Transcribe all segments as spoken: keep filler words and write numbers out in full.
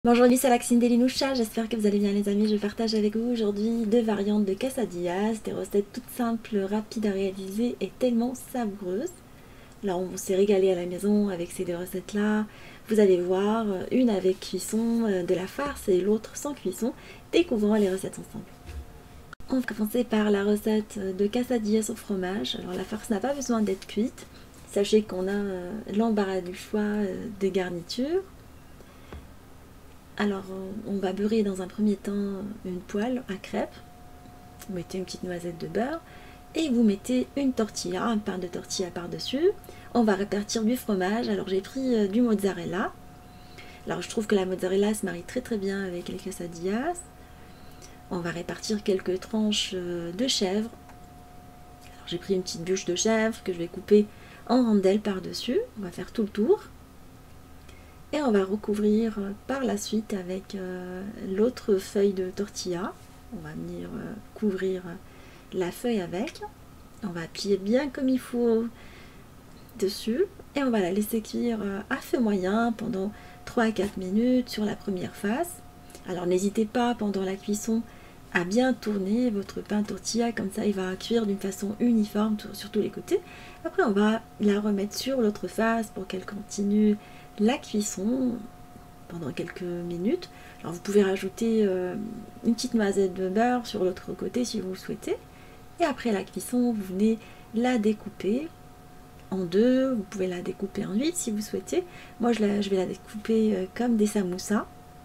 Bonjour, aujourd'hui c'est Laxine Delinoucha, j'espère que vous allez bien les amis. Je partage avec vous aujourd'hui deux variantes de quesadillas, des recettes toutes simples, rapides à réaliser et tellement savoureuses. Là on s'est régalé à la maison avec ces deux recettes là. Vous allez voir, une avec cuisson de la farce et l'autre sans cuisson. Découvrons les recettes ensemble. On va commencer par la recette de quesadillas au fromage. Alors la farce n'a pas besoin d'être cuite. Sachez qu'on a l'embarras du choix des garnitures. Alors, on va beurrer dans un premier temps une poêle à crêpes. Vous mettez une petite noisette de beurre et vous mettez une tortilla, un pain de tortilla par-dessus. On va répartir du fromage. Alors, j'ai pris du mozzarella. Alors, je trouve que la mozzarella se marie très très bien avec les quesadillas. On va répartir quelques tranches de chèvre. Alors, j'ai pris une petite bûche de chèvre que je vais couper en rondelles par-dessus. On va faire tout le tour. Et on va recouvrir par la suite avec euh, l'autre feuille de tortilla. On va venir euh, couvrir la feuille avec. On va appuyer bien comme il faut dessus. Et on va la laisser cuire à feu moyen pendant trois à quatre minutes sur la première face. Alors n'hésitez pas pendant la cuisson à bien tourner votre pain tortilla. Comme ça il va cuire d'une façon uniforme sur tous les côtés. Après on va la remettre sur l'autre face pour qu'elle continue la cuisson pendant quelques minutes. Alors vous pouvez rajouter euh, une petite noisette de beurre sur l'autre côté si vous le souhaitez. Et après la cuisson, vous venez la découper en deux. Vous pouvez la découper en huit si vous souhaitez. Moi je, la, je vais la découper euh, comme des samoussas.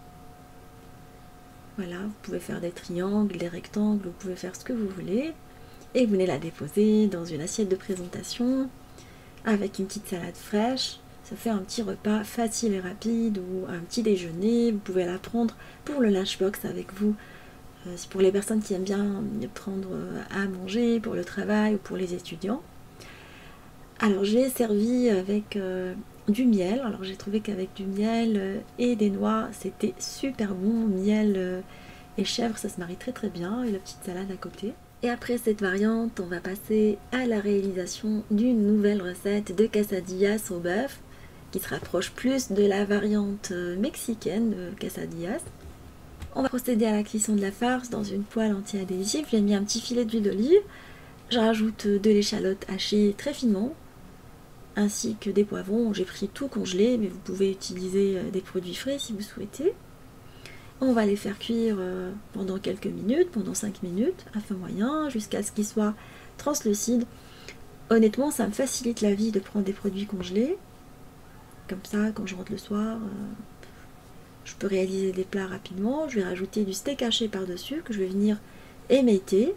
Voilà, vous pouvez faire des triangles, des rectangles, vous pouvez faire ce que vous voulez. Et vous venez la déposer dans une assiette de présentation avec une petite salade fraîche. Ça fait un petit repas facile et rapide ou un petit déjeuner. Vous pouvez la prendre pour le lunchbox avec vous. Euh, c'est pour les personnes qui aiment bien prendre à manger pour le travail ou pour les étudiants. Alors j'ai servi avec euh, du miel. Alors j'ai trouvé qu'avec du miel et des noix, c'était super bon. Miel euh, et chèvre, ça se marie très très bien. Et la petite salade à côté. Et après cette variante, on va passer à la réalisation d'une nouvelle recette de quesadillas au bœuf, qui se rapproche plus de la variante mexicaine de quesadillas. On va procéder à la cuisson de la farce dans une poêle anti-adhésive. J'ai mis un petit filet d'huile d'olive. Je rajoute de l'échalote hachée très finement, ainsi que des poivrons. J'ai pris tout congelé, mais vous pouvez utiliser des produits frais si vous souhaitez. On va les faire cuire pendant quelques minutes, pendant cinq minutes, à feu moyen, jusqu'à ce qu'ils soient translucides. Honnêtement, ça me facilite la vie de prendre des produits congelés. Comme ça, quand je rentre le soir, euh, je peux réaliser des plats rapidement. Je vais rajouter du steak haché par-dessus que je vais venir émietter.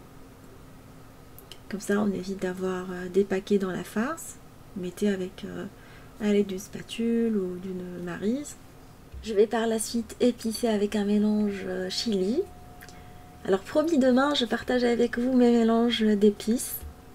Comme ça, on évite d'avoir euh, des paquets dans la farce. Vous mettez avec euh, à l'aide d'une spatule ou d'une maryse. Je vais par la suite épicer avec un mélange euh, chili. Alors promis, demain, je partage avec vous mes mélanges d'épices.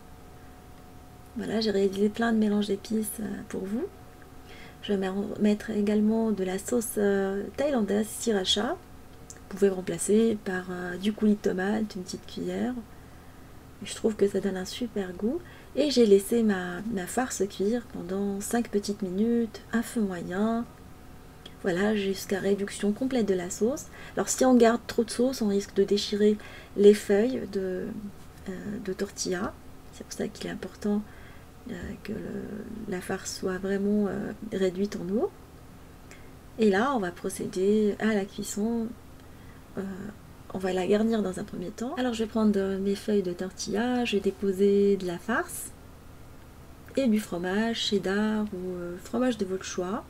Voilà, j'ai réalisé plein de mélanges d'épices euh, pour vous. Je vais mettre également de la sauce thaïlandaise sriracha. Vous pouvez remplacer par du coulis de tomate, une petite cuillère. Je trouve que ça donne un super goût. Et j'ai laissé ma, ma farce cuire pendant cinq petites minutes à feu moyen. Voilà, jusqu'à réduction complète de la sauce. Alors si on garde trop de sauce, on risque de déchirer les feuilles de, euh, de tortilla. C'est pour ça qu'il est important Euh, que le, la farce soit vraiment euh, réduite en eau. Et là, on va procéder à la cuisson. Euh, on va la garnir dans un premier temps. Alors, je vais prendre mes feuilles de tortilla, je vais déposer de la farce et du fromage, cheddar ou euh, fromage de votre choix.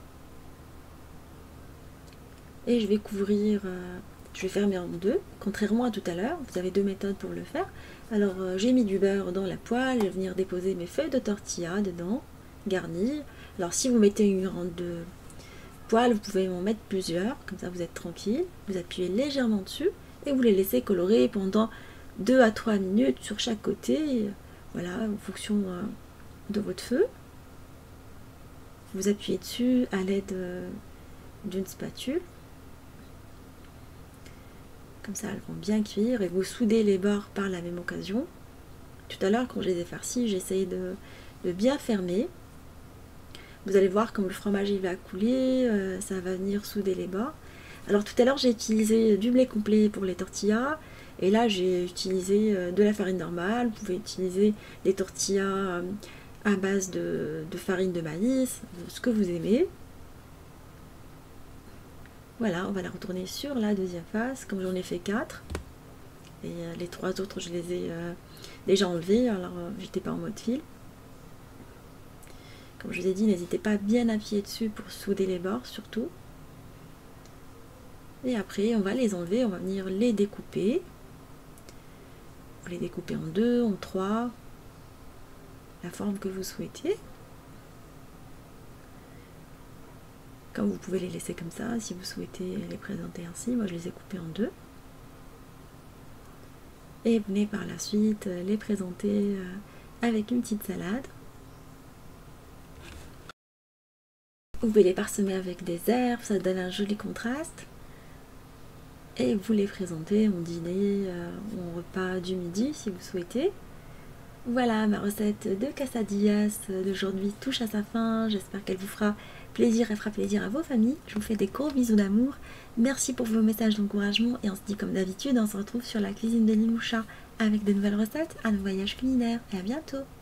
Et je vais couvrir, euh, je vais fermer en deux, contrairement à tout à l'heure. Vous avez deux méthodes pour le faire. Alors euh, j'ai mis du beurre dans la poêle, je vais venir déposer mes feuilles de tortilla dedans, garnies. Alors si vous mettez une grande poêle, vous pouvez en mettre plusieurs, comme ça vous êtes tranquille. Vous appuyez légèrement dessus et vous les laissez colorer pendant deux à trois minutes sur chaque côté. Voilà, en fonction euh, de votre feu. Vous appuyez dessus à l'aide euh, d'une spatule. Comme ça, elles vont bien cuire et vous soudez les bords par la même occasion. Tout à l'heure, quand je les ai farcis, j'ai essayé de, de bien fermer. Vous allez voir comme le fromage il va couler, euh, ça va venir souder les bords. Alors tout à l'heure j'ai utilisé du blé complet pour les tortillas, et là j'ai utilisé de la farine normale. Vous pouvez utiliser des tortillas à base de, de farine de maïs, ce que vous aimez. Voilà, on va la retourner sur la deuxième face, comme j'en ai fait quatre. Et euh, les trois autres, je les ai euh, déjà enlevés, alors euh, j'étais pas en mode fil. Comme je vous ai dit, n'hésitez pas à bien appuyer dessus pour souder les bords, surtout. Et après, on va les enlever, on va venir les découper. Vous les découpez en deux, en trois, la forme que vous souhaitez. Comme vous pouvez les laisser comme ça, si vous souhaitez les présenter ainsi. Moi, je les ai coupés en deux. Et venez par la suite les présenter avec une petite salade. Vous pouvez les parsemer avec des herbes, ça donne un joli contraste. Et vous les présentez en dîner ou en repas du midi si vous souhaitez. Voilà, ma recette de quesadillas d'aujourd'hui touche à sa fin. J'espère qu'elle vous fera plaisir et fera plaisir à vos familles. Je vous fais des gros bisous d'amour. Merci pour vos messages d'encouragement et on se dit comme d'habitude, on se retrouve sur la cuisine de Liloucha avec de nouvelles recettes, un nouveau voyage culinaire et à bientôt.